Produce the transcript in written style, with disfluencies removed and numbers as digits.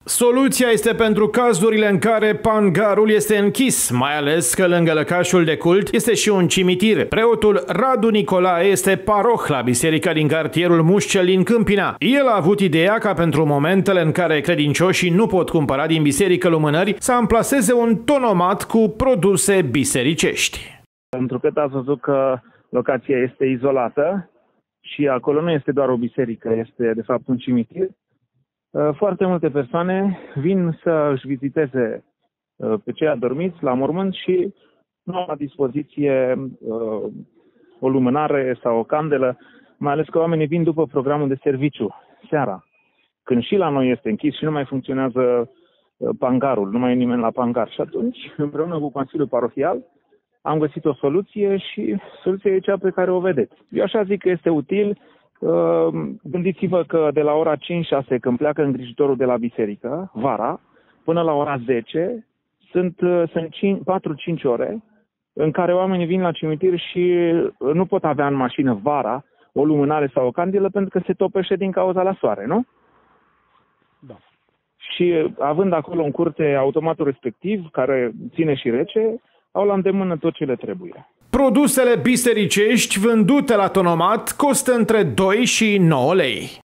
Soluția este pentru cazurile în care pangarul este închis, mai ales că lângă lăcașul de cult este și un cimitir. Preotul Radu Nicolae este paroh la biserica din cartierul Mușcel din Câmpina. El a avut ideea ca pentru momentele în care credincioșii nu pot cumpăra din biserică lumânări să amplaseze un tonomat cu produse bisericești. Pentru că ați văzut că locația este izolată și acolo nu este doar o biserică, este de fapt un cimitir, foarte multe persoane vin să își viziteze pe cei adormiți la mormânt și nu au la dispoziție o lumânare sau o candelă, mai ales că oamenii vin după programul de serviciu, seara, când și la noi este închis și nu mai funcționează pangarul, nu mai e nimeni la pangar. Și atunci, împreună cu Consiliul Parohial, am găsit o soluție și soluția e cea pe care o vedeți. Eu așa zic că este util. Gândiți-vă că de la ora 5-6, când pleacă îngrijitorul de la biserică, vara, până la ora 10, sunt 4-5 ore în care oamenii vin la cimitir și nu pot avea în mașină vara o lumânare sau o candelă pentru că se topește din cauza la soare, nu? Da. Și având acolo în curte automatul respectiv, care ține și rece, au la îndemână tot ce le trebuie. Produsele bisericești vândute la tonomat costă între 2 și 9 lei.